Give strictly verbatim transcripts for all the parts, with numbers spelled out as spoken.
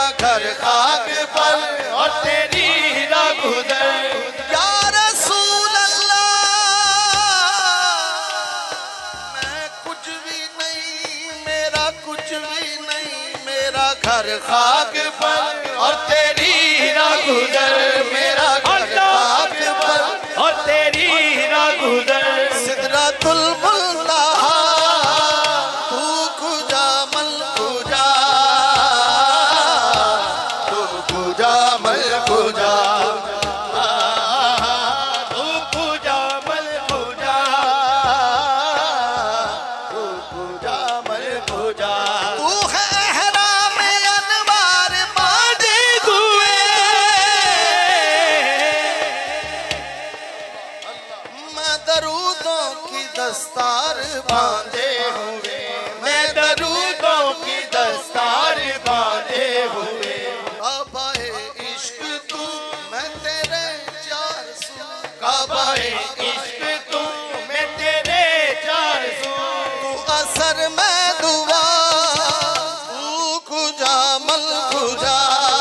घर खाक पर और तेरी रागुदर। या रसूल अल्लाह मैं कुछ भी नहीं, मेरा कुछ भी नहीं, मेरा घर खाक पर और तेरी रागुदर। मेरा घर खाक पर और तेरी रागुदर। सिदरतुल मुंतहा तू खुजा मल खुजा, तू खुजा मल खुजा, तू खुजा मल खुजा, तू खुजा मल खुजा। तू है अहराम अनवार बांधे हुए, मैं दरूदों की दस्तार बांधे हुए, मैं दरूदों की दस्तार बांधे हुए। काबाए इश्क तू मैं तेरे चार सू, काबाए इश्क तू मैं तेरे चार सू। तू असर मैं दुआ, तू खुजा मल खुजा,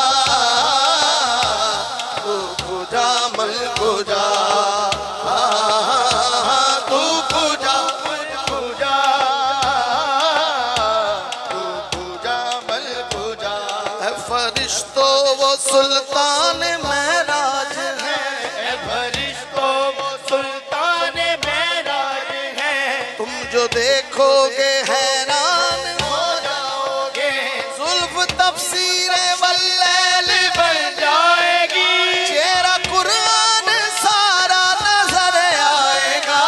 तू खुजा मल खुजा, तू खुजा मल खुजा, तू खुजा मल खुजा। है फरिश्तों वो सुल्तान महराज है, है फरिश्तों वो सुल्तान महराज है। तुम जो देखोगे हैरान हो जाओगे, जुल्फ तफसीर वल्लैल बन जाएगी। चेहरा कुरान सारा नजर आएगा,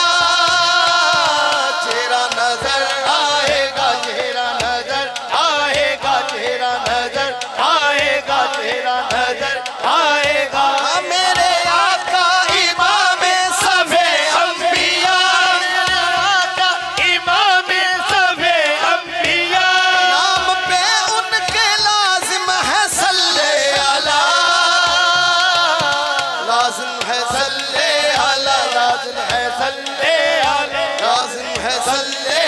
चेहरा नजर आएगा, चेहरा नजर आएगा, चेहरा नजर आएगा, चेहरा नजर आएगा। मेरे आका इमाम सभे अंबिया, इमाम सभे अंबिया। नाम पे उनके लाजिम है सल्ले अला, लाजिम है सल्ले अला, लाजिम है सल्ले अला, लाजिम है सल्ले